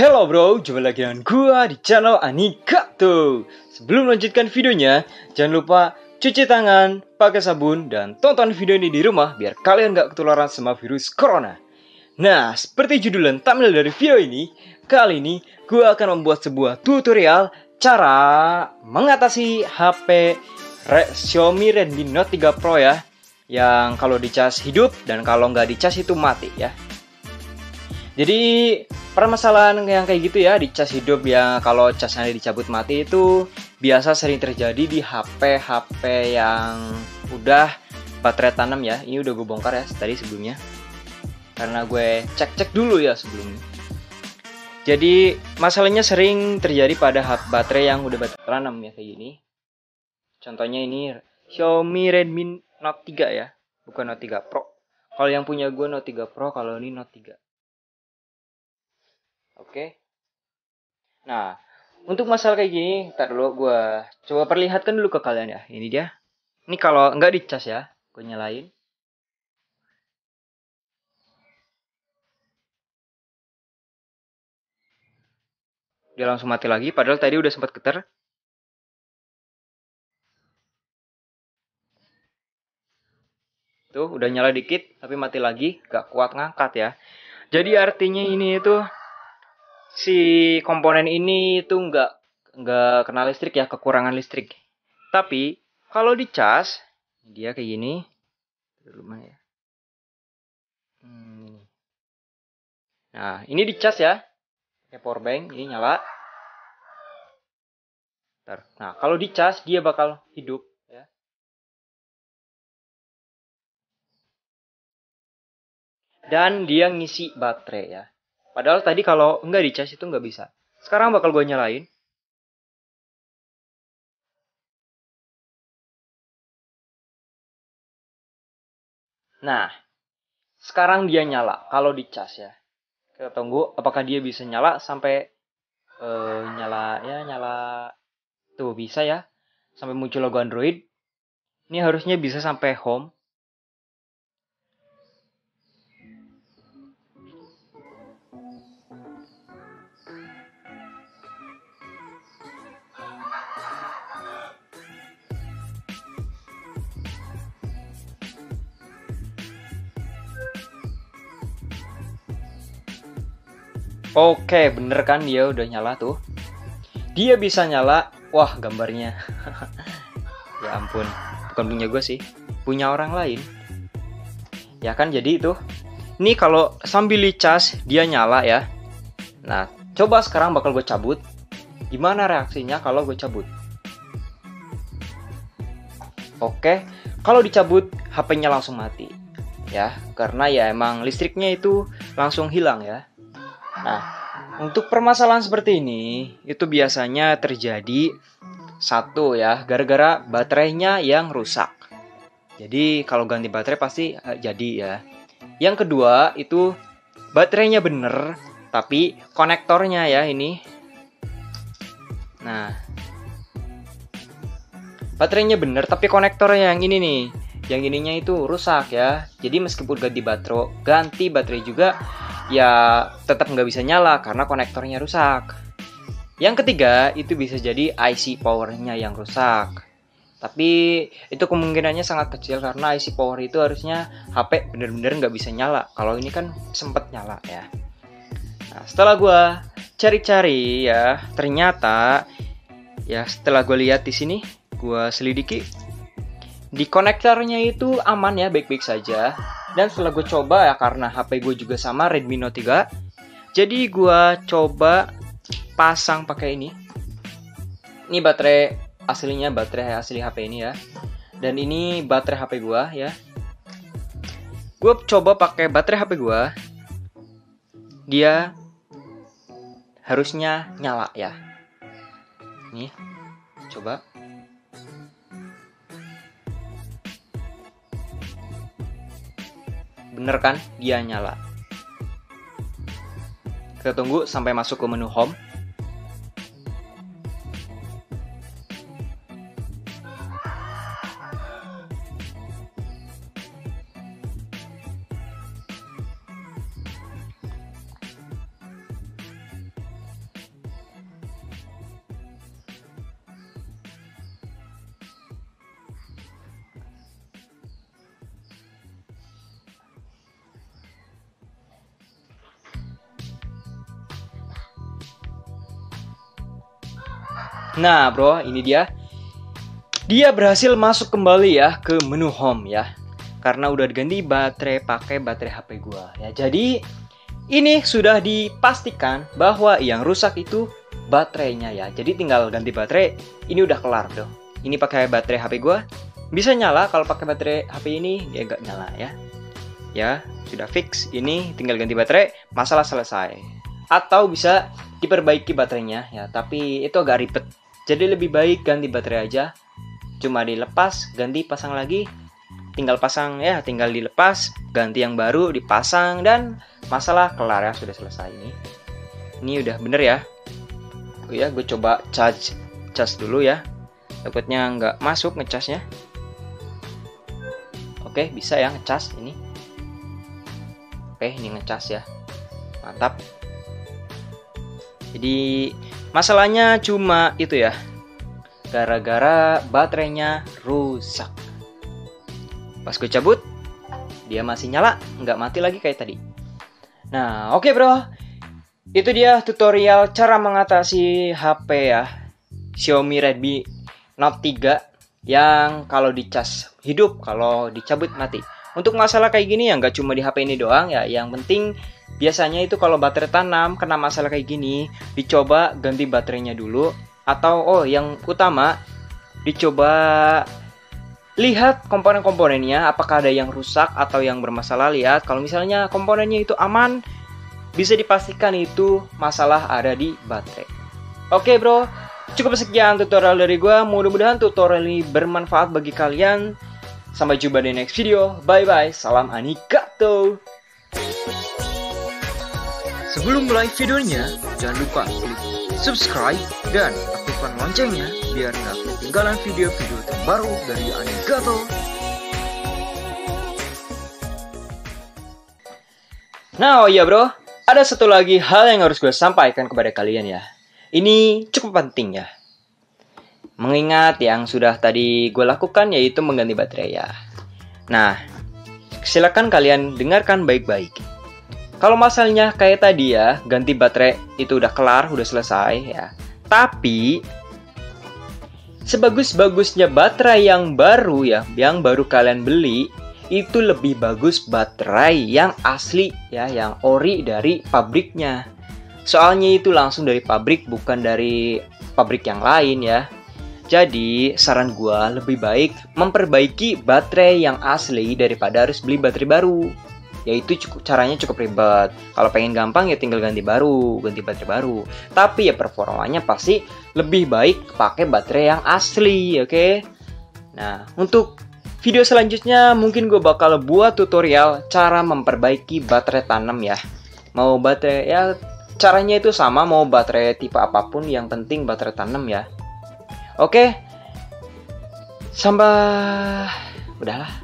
Hello bro, jumpa lagi dengan gua di channel Anika tuh. Sebelum melanjutkan videonya, jangan lupa cuci tangan, pakai sabun, dan tonton video ini di rumah biar kalian gak ketularan sama virus corona. Nah, seperti judul dan thumbnail dari video ini, kali ini gua akan membuat sebuah tutorial cara mengatasi HP Xiaomi Redmi Note 3 Pro ya, yang kalau dicas hidup dan kalau nggak dicas itu mati ya. Jadi permasalahan yang kayak gitu ya, dicas hidup ya, kalau casnya dicabut mati itu biasa sering terjadi di HP yang udah baterai tanam ya. Ini udah gue bongkar ya tadi sebelumnya, karena gue cek dulu ya sebelumnya. Jadi masalahnya sering terjadi pada baterai yang udah baterai tanam ya kayak gini. Contohnya ini Xiaomi Redmi Note 3 ya, bukan Note 3 Pro. Kalau yang punya gue Note 3 Pro, kalau ini Note 3. Oke. Nah, untuk masalah kayak gini, ntar dulu gue coba perlihatkan dulu ke kalian ya. Ini dia. Ini kalau nggak dicas ya, gue nyalain. Dia langsung mati lagi, padahal tadi udah sempat getar. Tuh, udah nyala dikit, tapi mati lagi, gak kuat ngangkat ya. Jadi artinya ini itu si komponen ini itu nggak kena listrik ya, kekurangan listrik. Tapi kalau dicas dia kayak gini, lumayan ya. Nah ini dicas ya, pakai power bank, ini nyala. Nah kalau dicas dia bakal hidup ya. Dan dia ngisi baterai ya. Padahal tadi kalau nggak dicas itu nggak bisa. Sekarang bakal gue nyalain. Nah, sekarang dia nyala kalau dicas ya. Kita tunggu apakah dia bisa nyala sampai nyala tuh bisa ya. Sampai muncul logo Android. Ini harusnya bisa sampai home. Oke, bener kan dia udah nyala tuh. Dia bisa nyala. Wah, gambarnya. Ya ampun, bukan punya gue sih, punya orang lain. Ya kan jadi itu. Ini kalau sambil dicas dia nyala ya. Nah, coba sekarang bakal gue cabut. Gimana reaksinya kalau gue cabut? Oke, kalau dicabut HP-nya langsung mati. Ya, karena ya emang listriknya itu langsung hilang ya. Nah, untuk permasalahan seperti ini, itu biasanya terjadi satu ya, gara-gara baterainya yang rusak. Jadi kalau ganti baterai pasti jadi ya. Yang kedua itu baterainya bener, tapi konektornya ya ini. Nah, baterainya bener, tapi konektornya yang ini nih. Yang ininya itu rusak ya. Jadi meskipun ganti baterai juga, ya tetap nggak bisa nyala karena konektornya rusak. Yang ketiga itu bisa jadi IC powernya yang rusak. Tapi itu kemungkinannya sangat kecil karena IC power itu harusnya HP bener-bener nggak bisa nyala. Kalau ini kan sempet nyala ya. Nah, setelah gue cari-cari ya, ternyata ya setelah gue lihat di sini, gue selidiki di konektornya itu aman ya, baik-baik saja. Dan setelah gue coba ya, karena HP gue juga sama Redmi Note 3, jadi gue coba pasang pakai ini. Ini baterai aslinya, baterai asli HP ini ya. Dan ini baterai HP gue ya. Gue coba pakai baterai HP gue. Dia harusnya nyala ya. Nih, coba. Bener kan? Dia nyala. Kita tunggu sampai masuk ke menu home. Nah bro, ini dia. Dia berhasil masuk kembali ya ke menu home ya. Karena udah diganti baterai pakai baterai HP gua ya. Jadi ini sudah dipastikan bahwa yang rusak itu baterainya ya. Jadi tinggal ganti baterai. Ini udah kelar bro. Ini pakai baterai HP gua bisa nyala. Kalau pakai baterai HP ini ya gak nyala ya. Ya sudah fix. Ini tinggal ganti baterai, masalah selesai. Atau bisa diperbaiki baterainya ya. Tapi itu agak ribet. Jadi lebih baik ganti baterai aja. Cuma dilepas, ganti, pasang lagi. Tinggal pasang ya, tinggal dilepas, ganti yang baru, dipasang, dan masalah kelar ya, sudah selesai ini. Ini udah bener ya. Oh ya, gue coba cas dulu ya. Takutnya nggak masuk ngecasnya. Oke, bisa ya ngecas ini. Oke, ini ngecas ya. Mantap. Jadi masalahnya cuma itu ya. Gara-gara baterainya rusak. Pas gue cabut, dia masih nyala, nggak mati lagi kayak tadi. Nah, oke bro. Itu dia tutorial cara mengatasi HP ya. Xiaomi Redmi Note 3 yang kalau dicas hidup, kalau dicabut mati. Untuk masalah kayak gini ya nggak cuma di HP ini doang ya. Yang penting biasanya itu kalau baterai tanam kena masalah kayak gini, dicoba ganti baterainya dulu. Atau yang utama, dicoba lihat komponen-komponennya, apakah ada yang rusak atau yang bermasalah. Lihat, kalau misalnya komponennya itu aman, bisa dipastikan itu masalah ada di baterai. Oke bro, cukup sekian tutorial dari gue. Mudah-mudahan tutorial ini bermanfaat bagi kalian. Sampai jumpa di next video. Bye-bye, salam Anikato. Sebelum mulai videonya, jangan lupa klik subscribe dan aktifkan loncengnya biar nggak ketinggalan video-video terbaru dari Anikato. Nah, oh iya bro, ada satu lagi hal yang harus gue sampaikan kepada kalian ya. Ini cukup penting ya. Mengingat yang sudah tadi gue lakukan yaitu mengganti baterai ya. Nah, silakan kalian dengarkan baik-baik. Kalau masalahnya kayak tadi ya, ganti baterai itu udah kelar, udah selesai ya. Tapi sebagus-bagusnya baterai yang baru ya, yang baru kalian beli, itu lebih bagus baterai yang asli ya, yang ori dari pabriknya. Soalnya itu langsung dari pabrik, bukan dari pabrik yang lain ya. Jadi saran gua lebih baik memperbaiki baterai yang asli daripada harus beli baterai baru. Yaitu caranya cukup ribet. Kalau pengen gampang ya tinggal ganti baterai baru. Tapi ya performanya pasti lebih baik pakai baterai yang asli, oke? Nah, untuk video selanjutnya mungkin gue bakal buat tutorial cara memperbaiki baterai tanam ya. Mau baterai ya caranya itu sama, mau baterai tipe apapun, yang penting baterai tanam ya. Oke. Sampai udahlah.